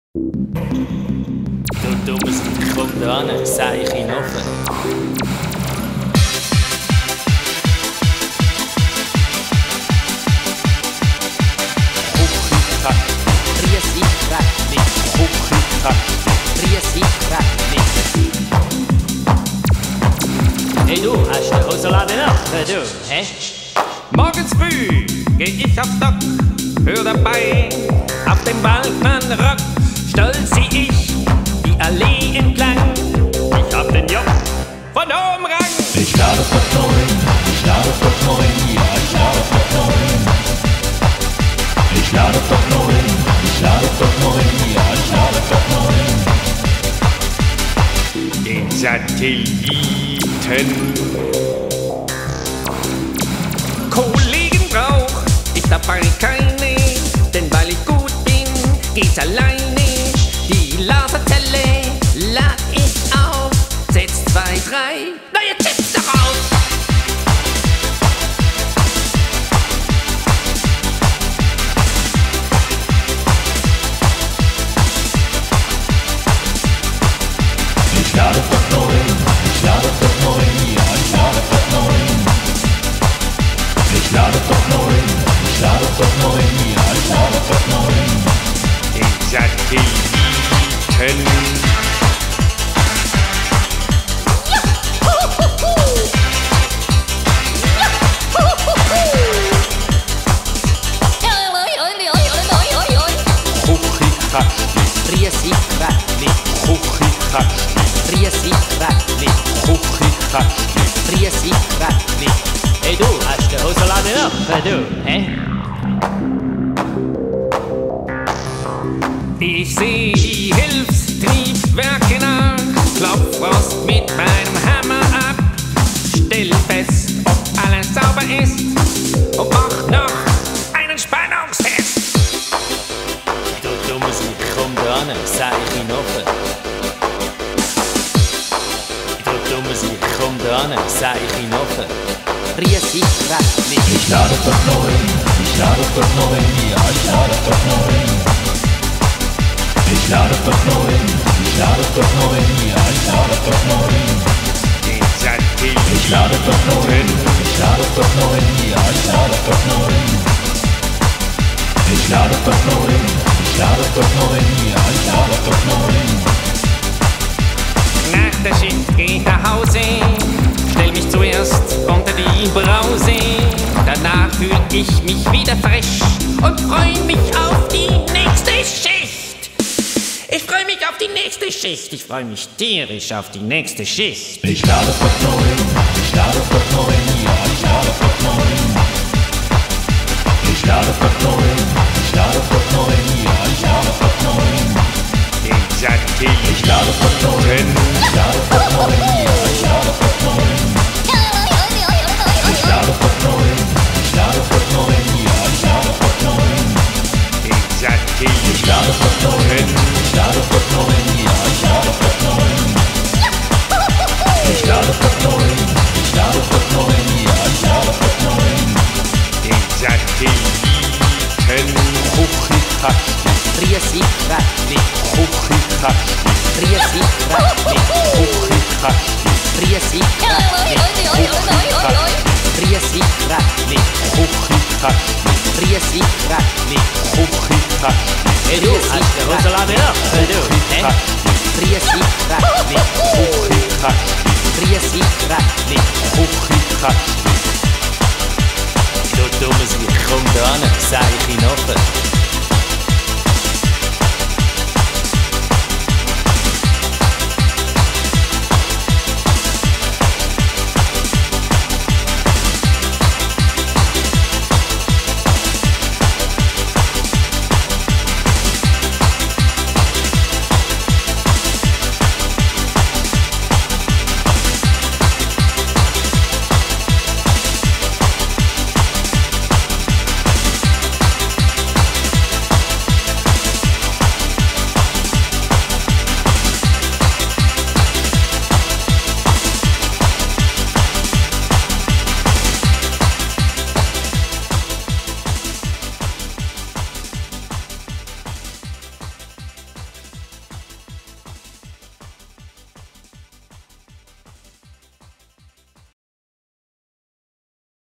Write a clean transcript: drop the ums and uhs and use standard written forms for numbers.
Du dummes, komm da an, sag ich ihn offen. Hey du, hast du Hosenladen nach, du, hä? Morgens früh geh ich aufs Dock, hör dabei auf dem Waldmann-Rock. Stolz zieh ich die Allee entlang, ich hab den Job von oben Rang. Ich lade auf 9, ich lade auf 9, ja, ich lade auf 9. Ich lade auf 9, ich lade auf 9, ja, ich lade auf 9. Den Satelliten Kollegen brauch ich dabei keine, denn weil ich gut bin, geht's alleine. Die Laserzelle lad ich auf, setz 2, 3 neue Tipps darauf. Ich lade auf 9, ich lade auf 9, ja, ich lade auf 9. Ich lade auf 9, ich lade auf 9, ja, ich lade auf 9. Den Satelliten Hey du, hast du Hosenladen nach, du, hä? Ich seh die Hilfstriebwerke nach, klopf Frost mit meinem Hammer ab, stell fest, ob alles sauber ist und mach noch einen Spannungstest. Du dummes, komm da an, sag ich ihn offen. Du dummes, komm da an, sag ich ihn offen. Ich lade auf 9, ich lade auf 9, ja, ich lade auf 9. Ich lade auf 9, ich lade auf 9, ja, ich lade auf 9. Den Satelliten Ich lade auf 9, ich lade auf 9, ja, ich lade auf 9. Ich lade auf 9, ich lade auf 9, ja, ich lade auf 9. Nach der Schicht geh ich nach Hause, stell mich zuerst unter die Brause. Danach fühl ich mich wieder frisch und freu mich auf die nächste Schicht. Ich freu mich auf die nächste Schicht, ich freu mich tierisch auf die nächste Schicht. Ich lade auf 9, ich lade auf 9, ja, ich lade auf 9. Ich lade auf 9, ich lade auf 9, ja, ich lade auf 9. Den Satelliten Ich lade auf 9, ich lade auf 9, ja, ich lade auf 9. Ich lade auf 9, ich lade auf 9, ja, ich lade auf 9. Den Satelliten Ich lade auf 9, ich lade auf 9, ja, ich lade auf 9. Ich lade auf 9, ich lade auf 9, ja, ich lade auf 9. Den Satelliten Hey du, hast du Hosenladen